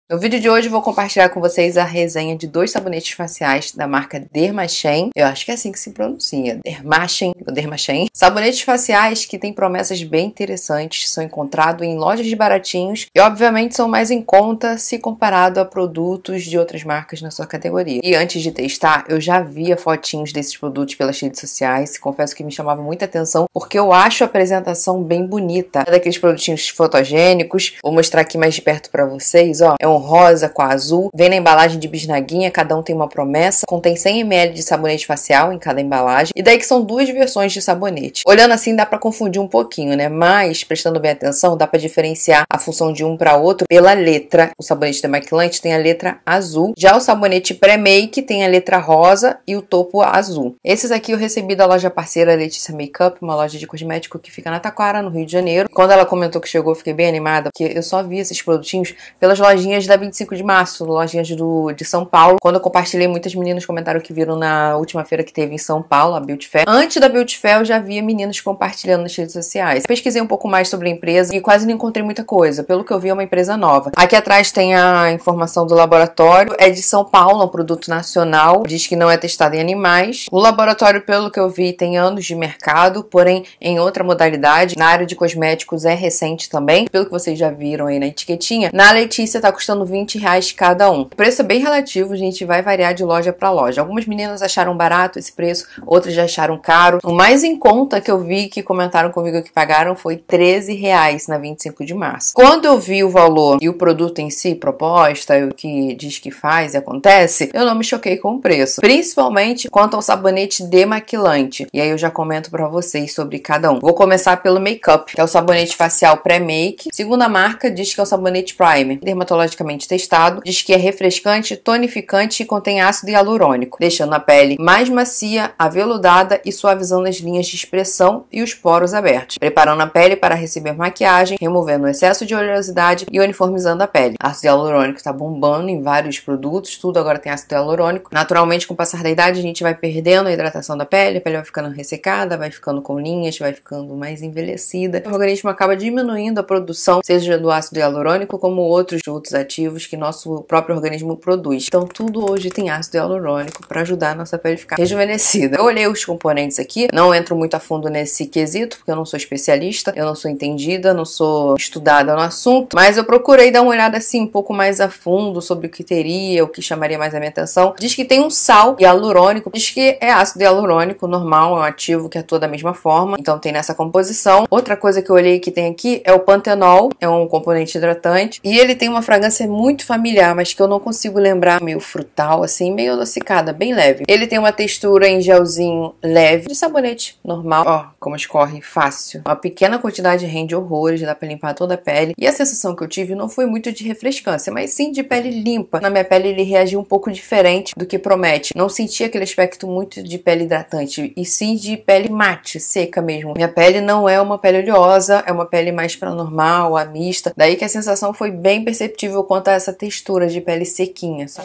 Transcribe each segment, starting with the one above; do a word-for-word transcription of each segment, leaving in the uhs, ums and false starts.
No vídeo de hoje eu vou compartilhar com vocês a resenha de dois sabonetes faciais da marca Dermachen. Eu acho que é assim que se pronuncia, Dermachen ou Dermachen. Sabonetes faciais que têm promessas bem interessantes, são encontrados em lojas de baratinhos e obviamente são mais em conta se comparado a produtos de outras marcas na sua categoria. E antes de testar, eu já via fotinhos desses produtos pelas redes sociais, confesso que me chamava muita atenção porque eu acho a apresentação bem bonita. É daqueles produtinhos fotogênicos, vou mostrar aqui mais de perto pra vocês, ó. É um rosa com azul, vem na embalagem de bisnaguinha, cada um tem uma promessa, contém cem mililitros de sabonete facial em cada embalagem, e daí que são duas versões de sabonete. Olhando assim dá pra confundir um pouquinho, né? Mas, prestando bem atenção, dá pra diferenciar a função de um para outro pela letra. O sabonete demaquilante tem a letra azul, já o sabonete pré-make tem a letra rosa e o topo azul. Esses aqui eu recebi da loja parceira Letícia Makeup, uma loja de cosmético que fica na Taquara, no Rio de Janeiro. Quando ela comentou que chegou, eu fiquei bem animada, porque eu só vi esses produtinhos pelas lojinhas da vinte e cinco de março, lojinhas do, de São Paulo. Quando eu compartilhei, muitas meninas comentaram que viram na última feira que teve em São Paulo, a Beauty Fair. Antes da Beauty Fair, eu já via meninas compartilhando nas redes sociais. Pesquisei um pouco mais sobre a empresa e quase não encontrei muita coisa. Pelo que eu vi, é uma empresa nova. Aqui atrás tem a informação do laboratório. É de São Paulo, é um produto nacional. Diz que não é testado em animais. O laboratório, pelo que eu vi, tem anos de mercado, porém em outra modalidade. Na área de cosméticos é recente também. Pelo que vocês já viram aí na etiquetinha, na Letícia tá custando vinte reais cada um. O preço é bem relativo, gente, vai variar de loja para loja. Algumas meninas acharam barato esse preço, outras já acharam caro. O mais em conta que eu vi que comentaram comigo que pagaram foi treze reais na vinte e cinco de março. Quando eu vi o valor e o produto em si, proposta, o que diz que faz e acontece, eu não me choquei com o preço. Principalmente quanto ao sabonete demaquilante. E aí eu já comento para vocês sobre cada um. Vou começar pelo Makeup, que é o sabonete facial pré-make. Segundo a marca, diz que é o sabonete primer, dermatologicamente testado, diz que é refrescante, tonificante e contém ácido hialurônico, deixando a pele mais macia, aveludada e suavizando as linhas de expressão e os poros abertos, preparando a pele para receber maquiagem, removendo o excesso de oleosidade e uniformizando a pele. Ácido hialurônico está bombando em vários produtos, tudo agora tem ácido hialurônico. Naturalmente, com o passar da idade, a gente vai perdendo a hidratação da pele, a pele vai ficando ressecada, vai ficando com linhas, vai ficando mais envelhecida. O organismo acaba diminuindo a produção, seja do ácido hialurônico, como outros outros ativos que nosso próprio organismo produz. Então tudo hoje tem ácido hialurônico para ajudar a nossa pele a ficar rejuvenescida. Eu olhei os componentes aqui, não entro muito a fundo nesse quesito, porque eu não sou especialista, eu não sou entendida, não sou estudada no assunto, mas eu procurei dar uma olhada assim um pouco mais a fundo sobre o que teria, o que chamaria mais a minha atenção. Diz que tem um sal hialurônico, diz que é ácido hialurônico normal, é um ativo que atua da mesma forma, então tem nessa composição. Outra coisa que eu olhei que tem aqui é o pantenol, é um componente hidratante, e ele tem uma fragrância muito familiar, mas que eu não consigo lembrar, meio frutal, assim, meio adocicada, bem leve. Ele tem uma textura em gelzinho leve, de sabonete normal, ó, como escorre fácil. Uma pequena quantidade rende horrores, dá pra limpar toda a pele, e a sensação que eu tive não foi muito de refrescância, mas sim de pele limpa. Na minha pele ele reagiu um pouco diferente do que promete. Não senti aquele aspecto muito de pele hidratante, e sim de pele mate, seca mesmo. Minha pele não é uma pele oleosa, é uma pele mais pra normal, a mista, daí que a sensação foi bem perceptível quanto a essa textura de pele sequinha, sabe?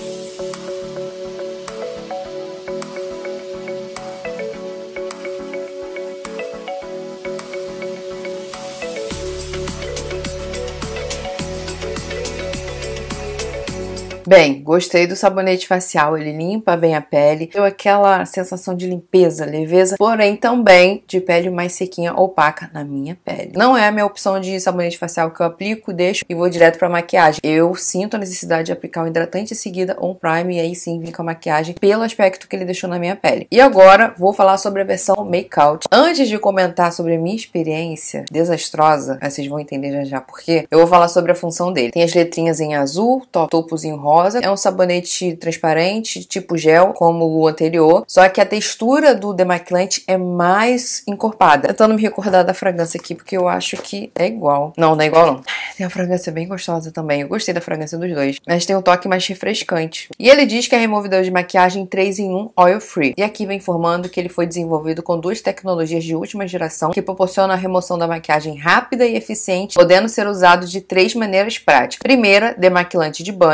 Bem, gostei do sabonete facial, ele limpa bem a pele, deu aquela sensação de limpeza, leveza, porém também de pele mais sequinha, opaca na minha pele. Não é a minha opção de sabonete facial que eu aplico, deixo e vou direto pra maquiagem. Eu sinto a necessidade de aplicar um hidratante em seguida ou um primer e aí sim vir com a maquiagem pelo aspecto que ele deixou na minha pele. E agora vou falar sobre a versão Make-out. Antes de comentar sobre a minha experiência desastrosa, vocês vão entender já já por quê, eu vou falar sobre a função dele. Tem as letrinhas em azul, topos em rosa. É um sabonete transparente, tipo gel, como o anterior, só que a textura do demaquilante é mais encorpada. Tentando me recordar da fragrância aqui, porque eu acho que é igual. Não, não é igual não. Tem uma fragrância bem gostosa também. Eu gostei da fragrância dos dois, mas tem um toque mais refrescante. E ele diz que é removedor de maquiagem três em um oil free. E aqui vem informando que ele foi desenvolvido com duas tecnologias de última geração que proporcionam a remoção da maquiagem rápida e eficiente, podendo ser usado de três maneiras práticas. Primeira, demaquilante de banho, usar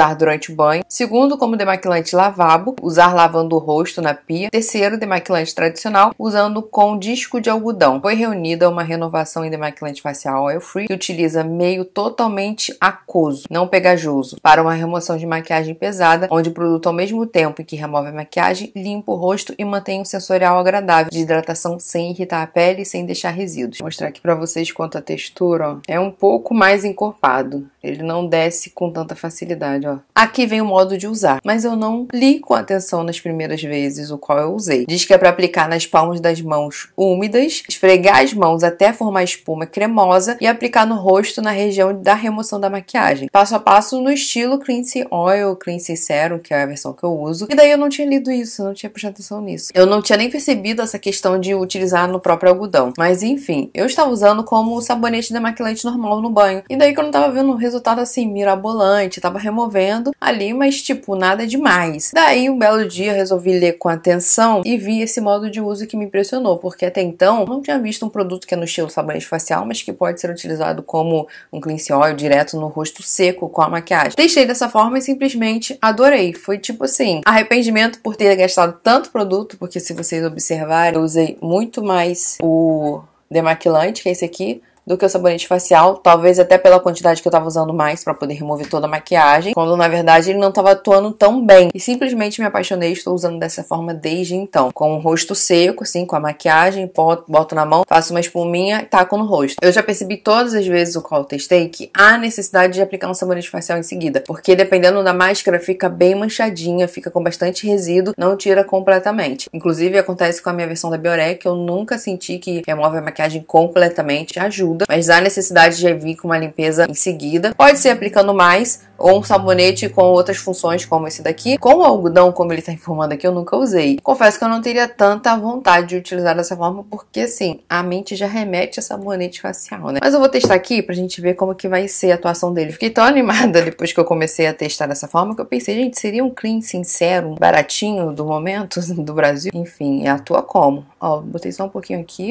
usar durante o banho. Segundo, como demaquilante lavabo, usar lavando o rosto na pia. Terceiro, demaquilante tradicional, usando com disco de algodão. Foi reunida uma renovação em demaquilante facial oil free, que utiliza meio totalmente aquoso, não pegajoso, para uma remoção de maquiagem pesada, onde o produto, ao mesmo tempo que remove a maquiagem, limpa o rosto e mantém um sensorial agradável de hidratação sem irritar a pele e sem deixar resíduos. Vou mostrar aqui pra vocês quanto a textura, ó. É um pouco mais encorpado. Ele não desce com tanta facilidade, ó. Aqui vem o modo de usar, mas eu não li com atenção nas primeiras vezes o qual eu usei. Diz que é para aplicar nas palmas das mãos úmidas, esfregar as mãos até formar espuma cremosa e aplicar no rosto na região da remoção da maquiagem. Passo a passo no estilo Cleansing Oil, Cleansing Serum, que é a versão que eu uso. E daí eu não tinha lido isso, eu não tinha prestado atenção nisso. Eu não tinha nem percebido essa questão de utilizar no próprio algodão. Mas enfim, eu estava usando como sabonete demaquilante normal no banho. E daí que eu não tava vendo um resultado assim, mirabolante, tava removendo ali, mas tipo, nada demais. Daí um belo dia eu resolvi ler com atenção e vi esse modo de uso que me impressionou, porque até então eu não tinha visto um produto que é no estilo sabonete facial, mas que pode ser utilizado como um cleansing oil direto no rosto seco com a maquiagem. Deixei dessa forma e simplesmente adorei. Foi tipo assim, arrependimento por ter gastado tanto produto, porque se vocês observarem, eu usei muito mais o demaquilante, que é esse aqui, do que o sabonete facial, talvez até pela quantidade que eu tava usando mais pra poder remover toda a maquiagem, quando na verdade ele não tava atuando tão bem. E simplesmente me apaixonei e estou usando dessa forma desde então. Com o rosto seco, assim, com a maquiagem, boto na mão, faço uma espuminha e taco no rosto. Eu já percebi todas as vezes o qual eu testei que há necessidade de aplicar um sabonete facial em seguida, porque dependendo da máscara fica bem manchadinha, fica com bastante resíduo, não tira completamente. Inclusive acontece com a minha versão da Bioré, que eu nunca senti que remove a maquiagem completamente, ajuda, mas há necessidade de vir com uma limpeza em seguida. Pode ser aplicando mais ou um sabonete com outras funções como esse daqui. Com o algodão, como ele tá informando aqui, eu nunca usei. Confesso que eu não teria tanta vontade de utilizar dessa forma, porque assim, a mente já remete a sabonete facial, né? Mas eu vou testar aqui pra gente ver como que vai ser a atuação dele. Fiquei tão animada depois que eu comecei a testar dessa forma que eu pensei, gente, seria um cleansing serum baratinho do momento do Brasil? Enfim, atua como? Ó, botei só um pouquinho aqui.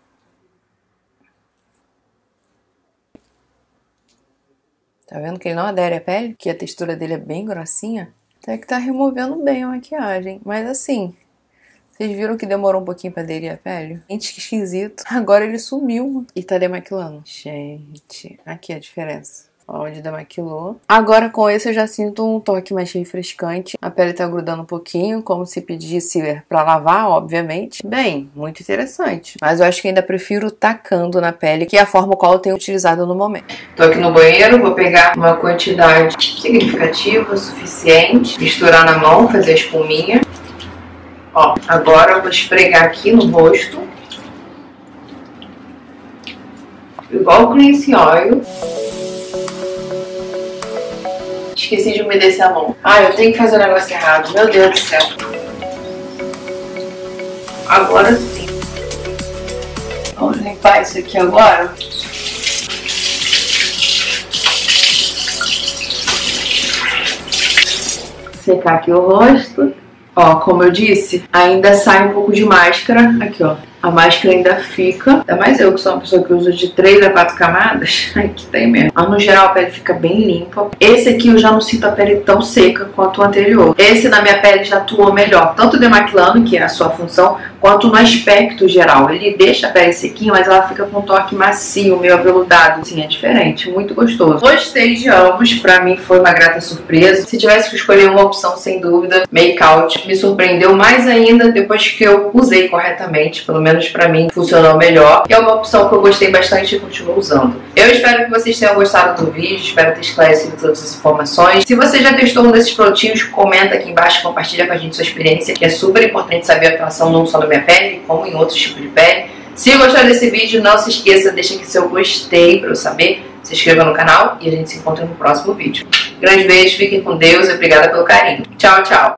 Tá vendo que ele não adere à pele? Que a textura dele é bem grossinha? Até que tá removendo bem a maquiagem. Mas assim, vocês viram que demorou um pouquinho pra aderir à pele? Gente, que esquisito. Agora ele sumiu e tá demaquilando. Gente, aqui a diferença. Onde demaquilou. Agora com esse eu já sinto um toque mais refrescante. A pele tá grudando um pouquinho, como se pedisse pra lavar, obviamente. Bem, muito interessante. Mas eu acho que ainda prefiro tacando na pele, que é a forma qual eu tenho utilizado no momento. Tô aqui no banheiro, vou pegar uma quantidade significativa, suficiente. Misturar na mão, fazer a espuminha. Ó, agora eu vou esfregar aqui no rosto. Igual o Cleansing Oil. Esqueci de umedecer a mão. Ah, eu tenho que fazer o negócio errado. Meu Deus do céu. Agora sim. Vamos limpar isso aqui agora. Secar aqui o rosto. Ó, como eu disse, ainda sai um pouco de máscara. Aqui, ó. A máscara ainda fica, ainda mais eu que sou uma pessoa que usa de três a quatro camadas, aqui tem mesmo. Mas no geral a pele fica bem limpa. Esse aqui eu já não sinto a pele tão seca quanto o anterior. Esse na minha pele já atuou melhor, tanto demaquilando, que é a sua função, quanto no aspecto geral. Ele deixa a pele sequinha, mas ela fica com um toque macio, meio aveludado. Assim, é diferente, muito gostoso. Gostei de ambos, pra mim foi uma grata surpresa. Se tivesse que escolher uma opção, sem dúvida, Make Out me surpreendeu mais ainda depois que eu usei corretamente, pelo menos pra mim funcionou melhor. E é uma opção que eu gostei bastante e continuo usando. Eu espero que vocês tenham gostado do vídeo, espero ter esclarecido todas as informações. Se você já testou um desses produtinhos, comenta aqui embaixo, compartilha com a gente sua experiência, que é super importante saber a atuação não só na minha pele, como em outros tipos de pele. Se gostar desse vídeo, não se esqueça, deixa aqui seu gostei pra eu saber, se inscreva no canal e a gente se encontra no próximo vídeo. Grande beijo, fiquem com Deus e obrigada pelo carinho. Tchau, tchau!